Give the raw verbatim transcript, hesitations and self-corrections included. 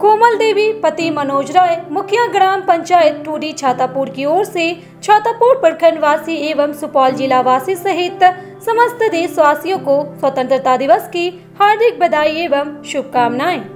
कोमल देवी पति मनोज राय मुखिया ग्राम पंचायत टूडी छातापुर की ओर से छातापुर प्रखंड वासी एवं सुपौल जिला वासी सहित समस्त देशवासियों को स्वतंत्रता दिवस की हार्दिक बधाई एवं शुभकामनाएं।